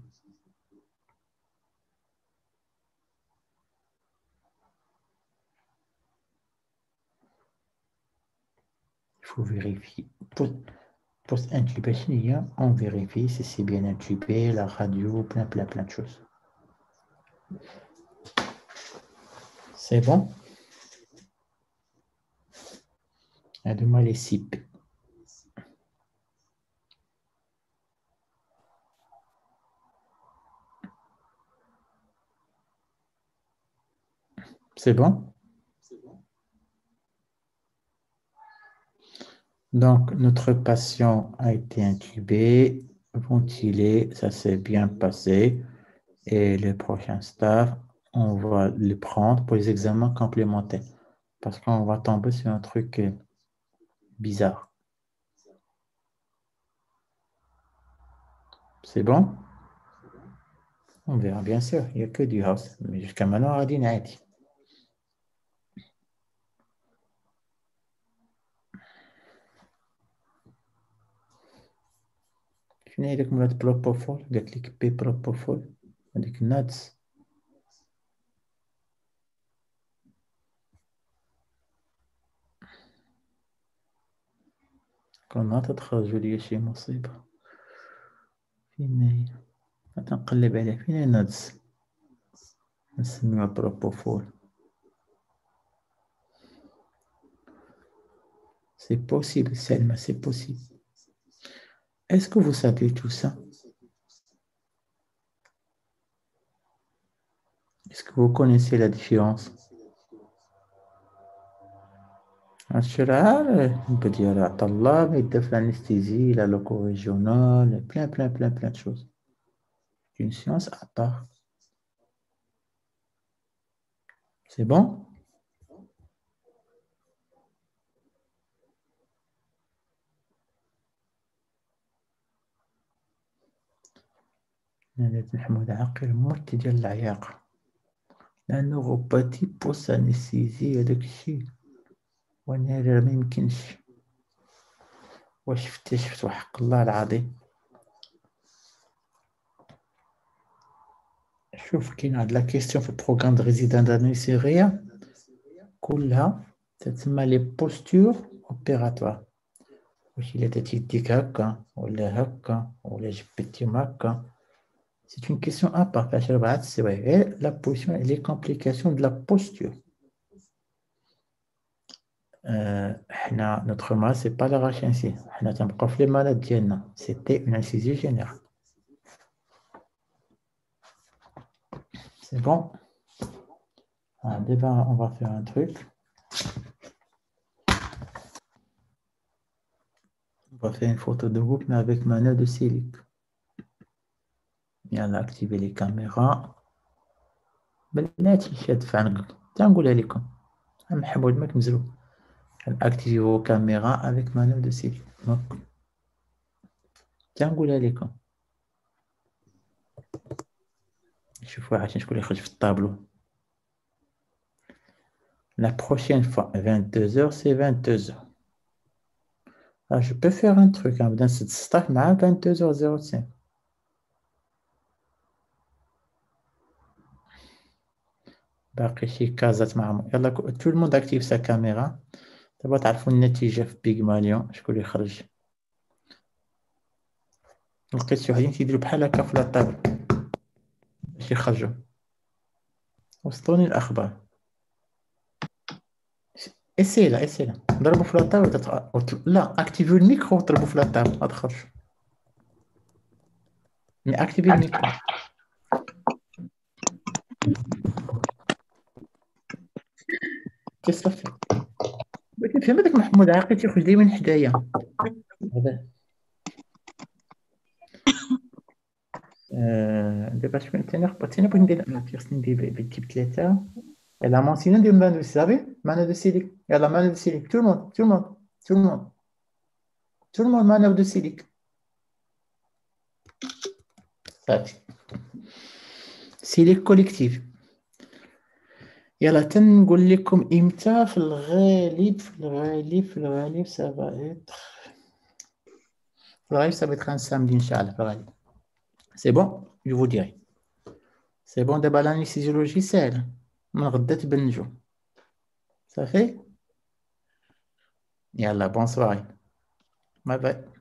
Il faut vérifier. Post-intubation, on vérifie si c'est bien intubé, la radio, plein, plein, plein de choses. C'est bon? Aide-moi les six P. C'est bon? Donc, notre patient a été intubé, ventilé, ça s'est bien passé. Et le prochain stade, on va le prendre pour les examens complémentaires. Parce qu'on va tomber sur un truc bizarre. C'est bon? On verra bien sûr, il n'y a que du house. Mais jusqu'à maintenant, on a dit naïti. شنو هي ديك مرات بروبوفول قالت لك بي بروبوفول هذيك نادس كنا تتخرجوا لي شي مصيبة فين هي تنقلب عليها فين هي نادس نسميوها بروبوفول c'est possible Selma c'est possible. Est-ce que vous savez tout ça? Est-ce que vous connaissez la différence? On peut dire la talab, l'anesthésie, la loco-régionale, plein, plein, plein, plein de choses. C'est une science à part. C'est bon? محمود عاقل مرتي ديال العياقة la neuropathie post anesthésie هذاك الشيء وانا راه ما يمكنش واش شفتي شفت وحق الله العظيم شوف كاين هاد لا كيستيون في البروغرام دو ريزيدان دانيسيريا كلها تتسمى لي بوستور اوبيراتوار واش الا درتي يديك هكا ولا هكا ولا جبدتيهم هكا. C'est une question à part. C'est vrai, la position et les complications de la posture. Euh, notre mal, ce n'est pas l'arrache ainsi. Les maladies, c'était une incision générale. C'est bon. On va faire un truc. On va faire une photo de groupe, mais avec manœuvre de silic. يلا activer les caméras. بلاتي شاد فعنق تنقولها لكم محمود ماك مزروب activer vos caméras avec manœuvre de silic. تنقولها لكم شوفوا عشان شكون اللي يخرج في الطابلو. La prochaine fois vingt-deux heures c'est vingt-deux heures. Alors je peux faire un truc نبدا نسد السطح مع vingt-deux heures zéro cinq. باقي شي كازات معهم. يلا تو الموند اكتيف سا كاميرا. دابا تعرفوا النتيجه في بيغماليون شكون اللي خرج. لقيت شي وحدين تيديروا بحال هكا في لاطابل باش يخرجوا. وصلوني الاخبار. اسي لا اسي لا ضربوا في لاطابل وتط... لا اكتيفيو الميكرو وضربوا في لاطابل ما تخرجش. مي اكتيفي الميكرو كيصفي بغيت نفهم هذاك محمود عاقل تيخرج دايما حدايا هذا آه، دابا شكون ثاني خبرت انا بغيت ندير آه، خصني ندير بالتيب ثلاثة يلا مونسينا ندير مانو صافي مانو دو سيليك يلا مانو دو سيليك تو الموند تو الموند تو الموند تو الموند مانو دو سيليك صافي سيليك كوليكتيف يلا تنقول لكم امتى في الغالب في الغالب في الغالب سافا اتر في الغالب سافا اتر ان سامدي ان شاء الله في الغالب سي بون جو فو ديري سي بون دابا لانيستيزيولوجي ساهل من غدا تبنجو صافي يلا بون سواري باي باي